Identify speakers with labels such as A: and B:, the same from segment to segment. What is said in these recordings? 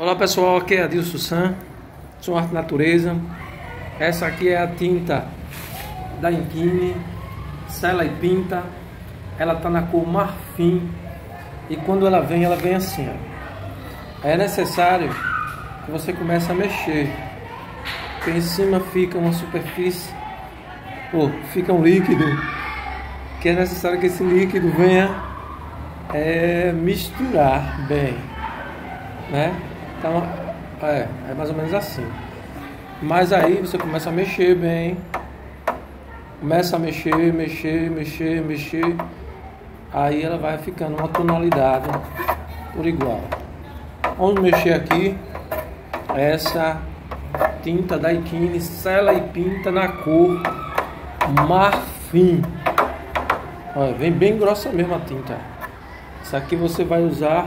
A: Olá pessoal, aqui é Adilson San, sou Arte Natureza. Essa aqui é a tinta da Inkini, sela e pinta. Ela tá na cor marfim e quando ela vem assim, ó. É necessário que você comece a mexer, porque em cima fica uma superfície, fica um líquido, que é necessário que esse líquido venha misturar bem, né? Então é mais ou menos assim. Mas aí você começa a mexer bem, começa a mexer, aí ela vai ficando uma tonalidade por igual. Vamos mexer aqui essa tinta da Inkini, sela e pinta na cor marfim. Olha, vem bem grossa mesmo a tinta. Isso aqui você vai usar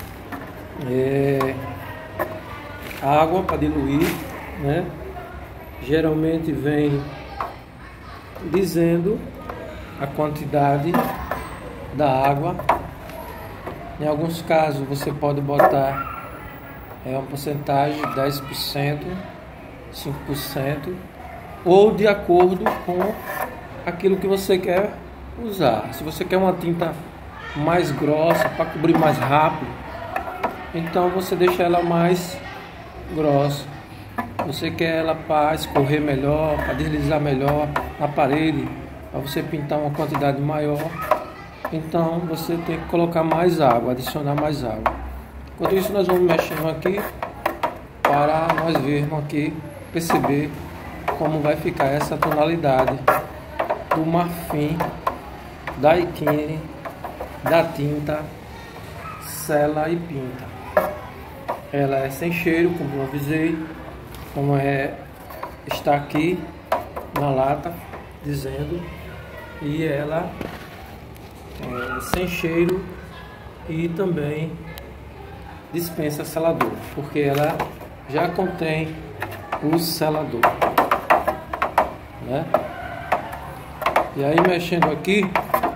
A: água para diluir, né? Geralmente vem dizendo a quantidade da água. Em alguns casos você pode botar uma porcentagem de 10%, 5%, ou de acordo com aquilo que você quer usar. Se você quer uma tinta mais grossa para cobrir mais rápido, então você deixa ela mais grossa. Você quer ela para escorrer melhor, para deslizar melhor na parede, para você pintar uma quantidade maior, então você tem que colocar mais água, adicionar mais água. Enquanto isso nós vamos mexendo aqui para nós vermos aqui, perceber como vai ficar essa tonalidade do marfim da Inkini, da tinta sela e pinta. Ela é sem cheiro, como eu avisei, como está aqui na lata dizendo, e ela é sem cheiro e também dispensa selador, porque ela já contém o selador, né? E aí mexendo aqui,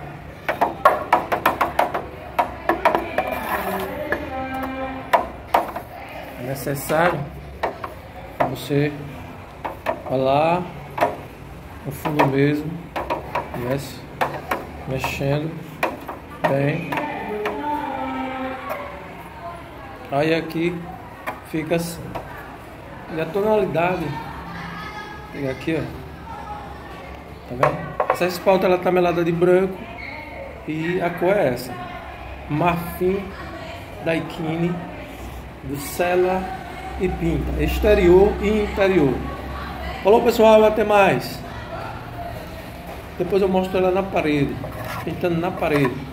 A: é necessário que você vá lá no fundo mesmo, mexendo bem. Aí aqui fica assim. E a tonalidade, pega aqui, ó, tá vendo? Essa espalda ela tá melada de branco e a cor é essa, marfim da Inkini, do sela e pinta, exterior e interior. Falou pessoal, até mais. Depois eu mostro ela na parede, pintando na parede.